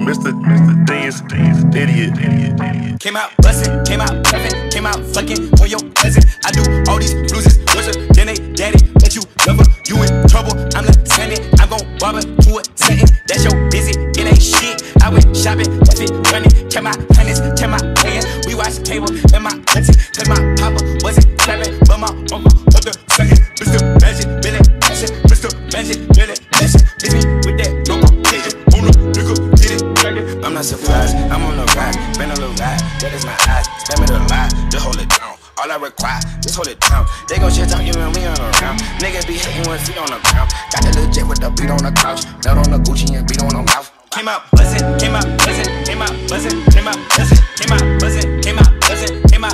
Mr. Dance, idiot. Came out bustin', came out puffin', came out fucking on your cousin. I do all these bruises, then they daddy, let you love her. You in trouble, I'm lieutenant. I'm gon' rob her to a sentence. That's your busy, it ain't shit. I went shopping, left it running. Kept my hundreds, kept my hands. We watched cable in my auntie, cause my papa wasn't trapping, but my uncle up the second. Mr. Magic, Billy, Action, Mr. Magic, Billy, Action. Miss me with that local vision. On the nigga, get it, track it. I'm not surprised, I'm on the ride, been a little ride. That is my eyes, spam it a lie, just hold it down. All I require, just hold it down. They gon' shit talk you and we on the ground. Niggas be hitting with feet on the ground. Got the little jet with the beat on the couch. Belt on the Gucci and beat on the mouth. Came out buzzin', came out buzzin', came out buzzin', came out buzzin', came out buzzin', came out